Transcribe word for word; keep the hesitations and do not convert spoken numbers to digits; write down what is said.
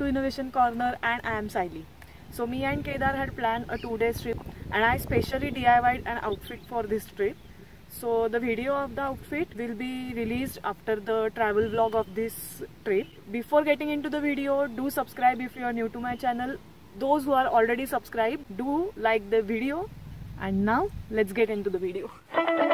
Innovation Corner and I am Saili. So me and Kedar had planned a two days trip and I specially D I Y'd an outfit for this trip. So the video of the outfit will be released after the travel vlog of this trip. Before getting into the video, do subscribe if you are new to my channel. Those who are already subscribed, do like the video. And now let's get into the video.